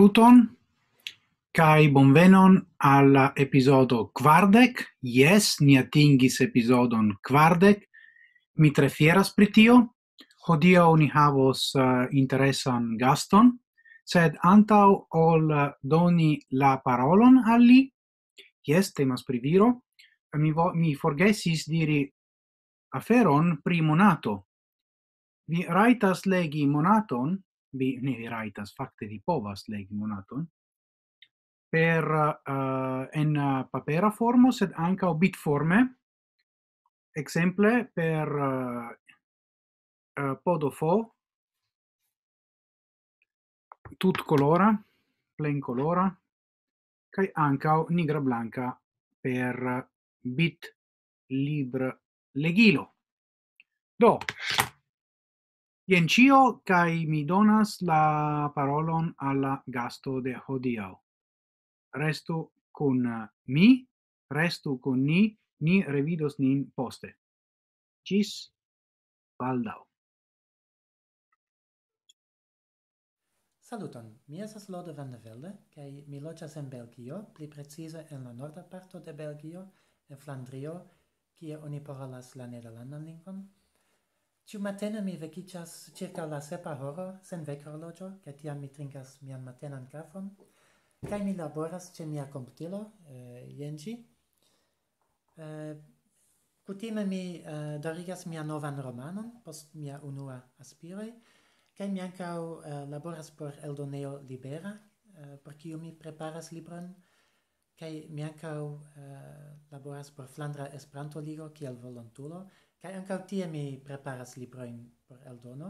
Saluton, kai bonvenon alla episodo kvardek. Yes, ni atingis episodon kvardek. Mi tre fieras pri tio. Hodio ni havos interesan gaston, sed antau ol doni la parolon al li, yes, temas pri viro, mi forgesis diri aferon pri monato. Vi raitas legi monaton, vi raitas, facte vi povas legi monaton, per en papera formo, sed anca bit forme, exemple per podofo, tut colora, plain colora, kai anca nigra blanca per bit libre legilo. Do, jen cio, kai mi donas la parolon alla gasto de hodiau. Restu con mi, restu con ni revidos nin poste. Gis baldau. Saluton, mi estas Lode van de Velde, kai mi loĝas en Belgio, pli precize en la norda parto de Belgio, en Flandrio, kie oni parolas la nederlandan lingvon. Ĉiumatene mi vekiĝas ĉirkaŭ la sepa horo sen vekhorloĝo, kaj tiam mi trinkas mian matenan kafon, kaj mi laboras ĉe mia komputilo, jen ĝi. Kutime mi darigas mian novan romanon post mia unua aspiroj, kaj mi ankaŭ laboras por eldoneo Libera, por kiu mi preparas libron, kaj mi ankaŭ laboras por Flandra Esperanto-Ligo kiel volontulo, kaj ankaŭ tie mi preparas librojn por eldono.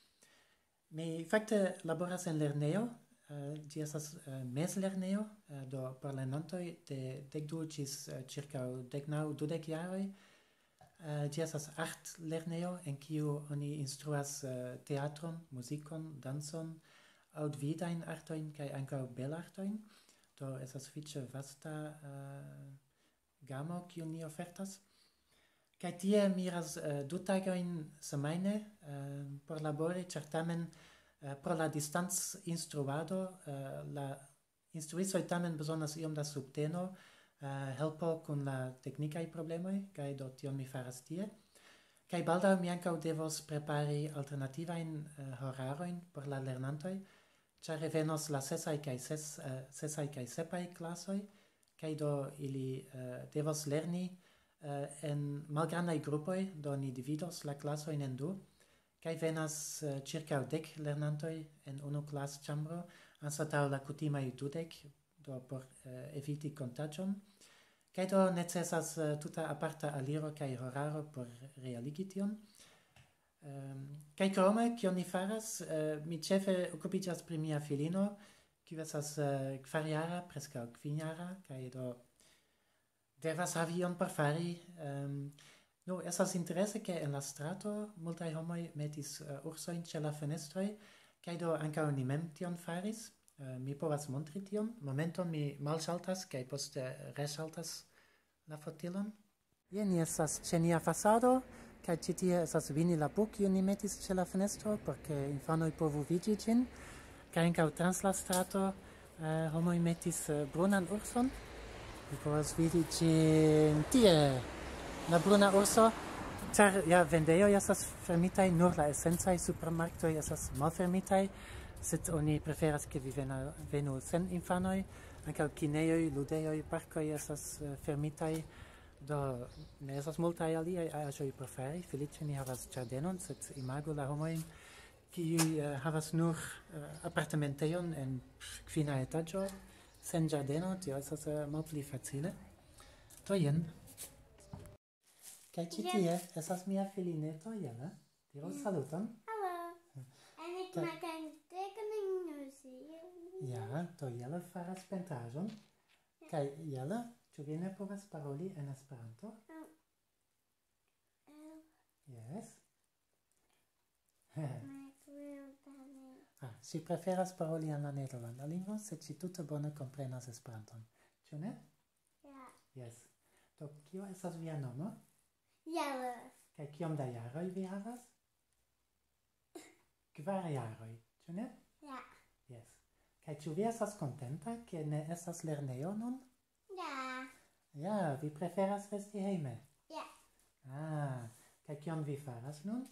Mi fakte laboras en lernejo, ĝi estas mezlernejo, do por lernantoj de 12 ĝis ĉirkaŭ 19-20 jaroj. Ĝi estas art-lernejo en kiu oni instruas teatron, muzikon, danson, aŭdvidajn artojn kaj ankaŭ belartojn. Do estas sufiĉe vasta gamo kiun ni ofertas. Kaj tie mi iras 2 tagojn semajne por labori, ĉar tamen pro la distanc-instruado la instruistoj tamen bezonas iom da subteno, helpo kun la teknikaj problemoj, kaj do tion mi faras tie. Kaj baldaŭ mi ankaŭ devos prepari alternativajn horarojn por la lernantoj, ĉar revenos la sesaj kaj sepaj klasoj, kaj do ili devos lerni en malgrandaj grupoj, do ni dividos la klasojn en 2, kaj venas ĉirkaŭ 10 lernantoj en unu klasĉambro, anstataŭ la kutimaj 20, do por eviti kontaĝon. Kaj do necesas tuta aparta aliro kaj horaro por realigi tion. Kaj krome, kion ni faras, mi ĉefe okupiĝas pri mia filino, kiu estas 4-jara, preskaŭ 5-jara, kaj do devas havi ion por fari. Nu, estas interese, ke en la strato multaj homoj metis ursojn ĉe la fenestroj, kaj do ankaŭ ni mem tion faris. Mi povas montri tion. Momenton mi malŝaltas kaj poste reŝaltas la fotilon. Jen ni estas ĉe nia fasado, kaj ĉi tie estas vinila po, kiun ni metis ĉe la fenestro, por ke infanoj povu vidi ĝin. Kaj ankaŭ trans la strato homoj metis brunan urson. Vi povas vidi ĝin tie. La bruna urso, ĉar ja vendejoj estas fermitaj, nur la esencaj supermarktoj estas malfermitaj, sed oni preferas, ke vi venu sen infanoj, ankaŭ kinejoj, ludejoj, parkoj estas fermitaj, do ne estas multaj aliaj aĵoj por fari. Feliĉe ni havas ĝardenon, sed imagu la homojn, kiuj havas nur apartamentejon en 5. etaĝo, sen ĝardeno, tio estas malpli facile. Do jen. Kaj ĉi tie estas mia filineto, Jana. Diru saluton. En ik maak een tekening nu, zie je? Ja, do Jelle faras pentraĵon. Kaj Jelle, ĉu vi ne povas paroli en Esperanto? Yes. Ŝi preferas paroli en la nederlanda lingvo, sed ŝi tute bone komprenas Esperanton. Ĉu ne? Ja. Yes. Do kio estas via nomo? Jelle. Kaj kiom da jaroj vi havas? 4 jaroj, ĉu ne? Ja. Yes. Kaj ĉu vi estas kontenta, ke ne estas lernejo nun? Ja. Ja, vi preferas resti hejme. Ja. Kaj kion vi faras nun?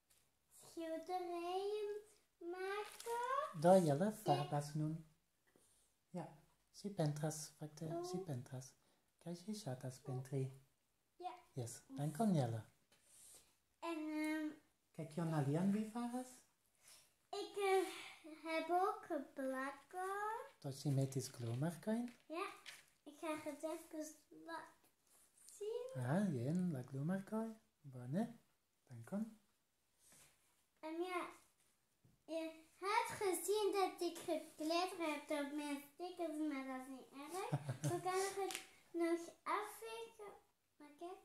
Schilderijen maken. Do Jelle farbas nun. Ja, si pentras, fakte si pentras. Kaj si ŝatas pentri. Ja. Yes, dankon Jelle. En Kaj kion alian vi faras? ik heb ook geblakken. Do si metis glomarkojn? Ja. Ik ga het even laten zien. Jen, la glomarkoj. Bone, dankon. En ja, je hebt gezien dat ik gekletterd heb op mijn stickers, maar dat is niet erg. Dan kan ik het nog afvegen. Maar kijk.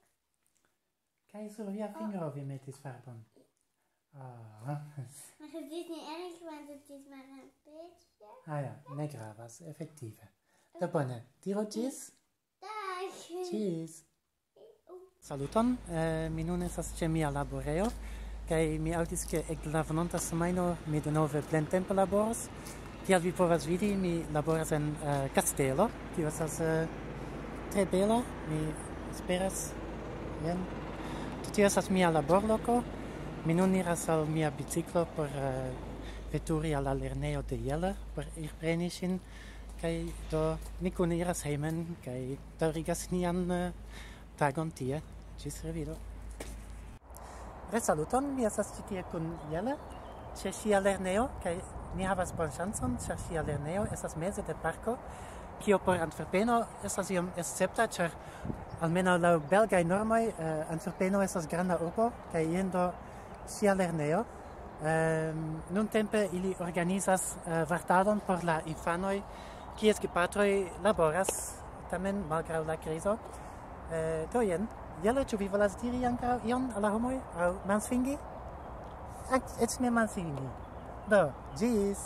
Kaj sur via fingro vi metis farbon? Maar het is niet erg, want het is maar een beetje. Ja, ne gravas, effektive. Do bone, diru ĝis? Dag. Ĝis. Saluton, mi nun estas ĉe mia laborejo, kaj mi aŭdis ke ekde la venonta semajno mi denove plentempe laboros. Kiel vi povas vidi, mi laboras en kastelo, kiu estas tre bela, mi esperas. Jen. Tio estas mia laborloko. Mi nun iras al mia biciklo por veturi al la lernejo de Jelle, por irpreni ŝin, kaj do ni kune iras hejmen kaj daŭrigas nian tagon tie. Ĝis revido. Resaluton, mi estas ĉi tie kun Jelle ĉe ŝia lernejo kaj ni havas bonŝancon, ĉar ŝia lernejo estas meze de parko, kio por Antverpeno estas iom escepta, ĉar almenaŭ laŭ belgaj normoj Antverpeno estas granda urbo kaj jen do ŝia lernejo. Nuntempe ili organizas vartadon por la infanoj, kies gepatroj laboras, tamen malgraŭ la krizo. Do jen, Jelle, ĉu vi volas diri ankaŭ ion al la homoj aŭ mansfingi? Eĉ ne mansfingi. Do, ĝis!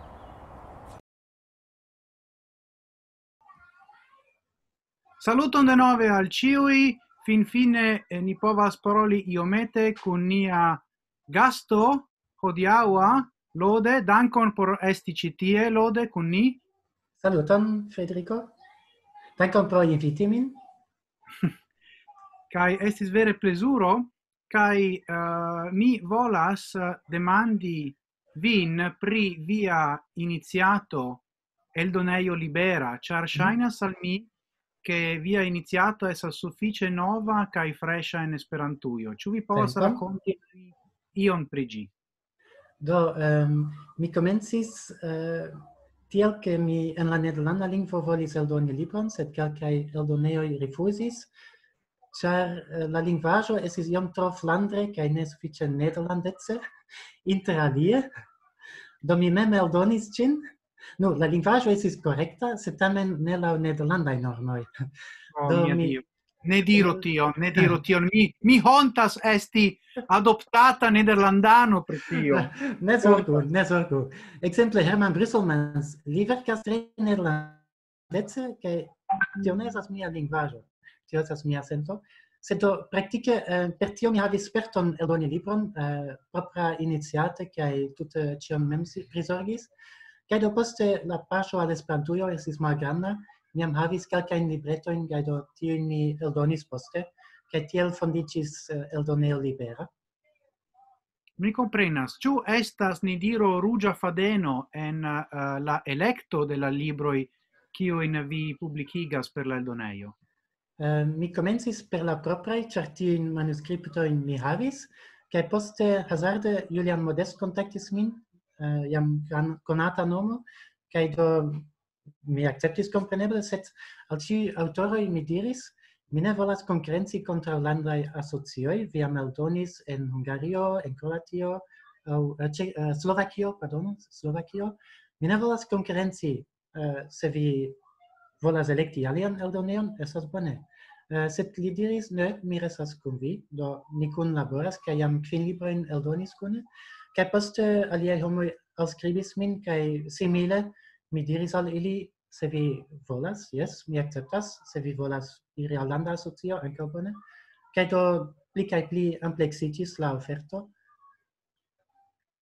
Saluton denove al ciui. Fine ni povas paroli iomete kun nia gasto hodiaŭa, Lode. Dankon por esti ĉi tie, Lode, kun ni. Saluton, Federico. Dankon pro inviti min. Kai estis vere plezuro, kai mi volas demandi vin pri via iniziato Eldoneio Libera, char ŝajnas al mi che via iniziato estas sufiĉe nova kai fresha en Esperantujo. Ĉu vi povas rakonti ion pri ĝi? Do, mi komencis tiel ke mi en la nederlanda lingvo volis eldoni libron, sed kelkaj eldonejoj rifuzis, ĉar la lingvaĵo estis iom tro flandre kaj ne sufiĉe nederlandece, inter alie. Do mi mem eldonis ĝin. Nu, la lingvaĵo estis korekta, sed tamen ne laŭ nederlandaj normoj. Oh, mia Dio. Ne diru tion. Mi hontas esti adoptata nederlandano per tio. Ne zorgu. Exemple, Hermann Brüsselmans, li verkas tre nederlandece, kaj tio ne estas mia lingvaĵo. Tio estas mia sento. Sed praktike per tio mi havis sperton eldoni libron, propra iniciate kaj tute ĉion mem prizorgis. Kaj do poste la paŝo al Esperantujo estis malgranda, mi jam havis kelkajn libretojn kaj do tiujn mi eldonis poste, kaj tiel fondiĝis Eldonejo Libera. Mi comprenas. Ĉu estas, ni diru, ruĝa fadeno en la elekto de la libroj kiujn vi publikigas per la eldonejo? Mi komencis per la propraj, ĉar tiujn manuskriptojn mi havis, kaj poste hazarde Julian Modest kontaktis min, jam konata nomo, kaj do mi akceptis kompreneble, sed al ĉiuj aŭtoroj mi diris, mi ne volas konkurenci kontraŭ landaj asocioj, vi jam eldonis en Hungario, en Kroatio, aŭ Slovakio. Mi ne volas konkurenci, se vi volas elekti alian eldonejon, estas bone. Sed li diris, ne, mi restas kun vi, do ni kunlaboras, kaj jam 5 librojn eldonis kune. Kaj poste aliaj homoj alskribis min, kaj simile mi diris al ili, se vi volas, jes, mi akceptas, se vi volas iri al landa asocio, ankaŭ bone. Kaj do pli kaj pli ampleksiĝis la oferto.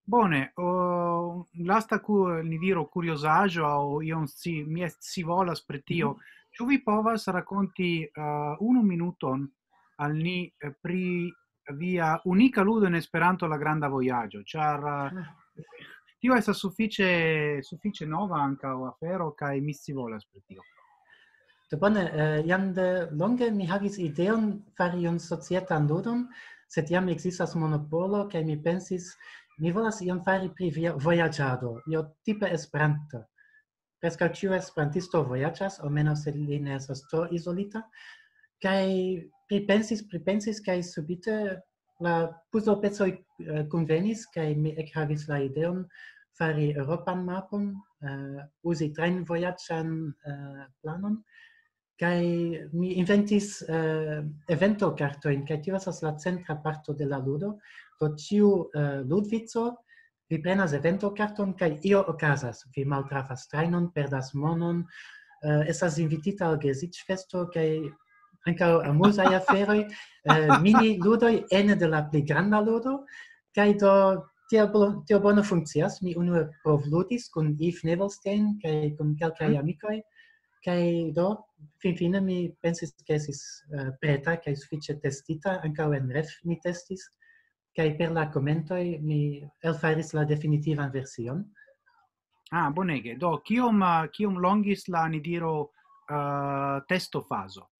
Bone, lasta ni diro curiosaggio o io si volas pri tio. Ĉu vi povas rakonti unu minuton al ni pri via unika ludo en Esperanto La Granda Vojaĝo, ĉar tio estas sufiĉe nova ankaŭ afero kaj mi scivolas pri tio. Do bone, jam de longe mi havis ideon fari iun societan ludon, sed jam ekzistas monopolo, kaj mi pensis, mi volas ion fari pri vojaĝado, io tipe Esperanto. Preskaŭ ĉiu esperantisto vojaĝas, almenaŭ se li ne estas tro izolita, kaj pripensis, kaj subite la puzlopecoj kunvenis, kaj mi ekhavis la ideon fari Europan mapon, uzi trajnvojaĝan planon, kaj mi inventis evento-kartojn, kaj tio estas la centra parto de la ludo. Do ĉiu ludvico vi prenas evento-karton kaj io okazas. Vi maltrafas trajnon, perdas monon, estas invitita al geziĝfesto kaj ankaŭ amuzaj aferoj, mini-ludoj ene de la pli granda ludo, kaj do tio bone funkcias. Mi unue provludis kun Yves Nevelstein kaj kun kelkaj amikoj, kaj do finfine mi pensis ke estis preta kaj sufiĉe testita, ankaŭ en ref mi testis, kaj per la komentoj mi elfaris la definitivan version. Bonege. Do, kiom longis la, ni diro, testo fazo?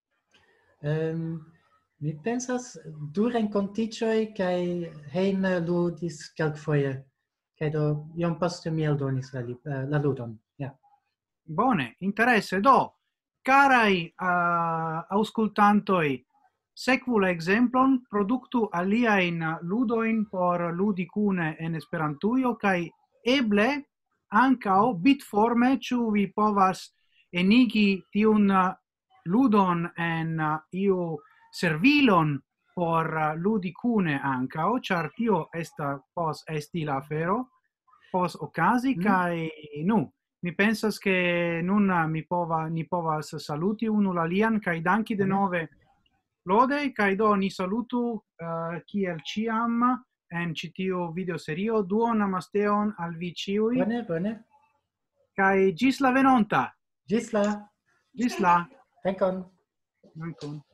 Mi pensas 2 renkontiĝoj kaj hejme ludis kelkfoje, kaj do iom poste mi eldonis la ludon. Ja. Bone, interesse. Do, carai auscultantoi, sekvu la exemplon, produktu aliajn ludoin por ludi kune en Esperantujo kaj eble ankaŭ bitforme, ĉu vi povas enigi tiun ludon en iu servilon por ludi kune ankaŭ, ĉar tio pos esti la afero, pos okazi kaj mi pensas che nun ni povas saluti unu la lian kaj danki denove Lode kaj do ni salutu kiel ĉiam en ĉi tiu videoserio. Duonan namasteon al vi ĉiuj. Bone. Kaj ĝis la venonta. Ĝis la. Ĝis la. Dankon. Dankon.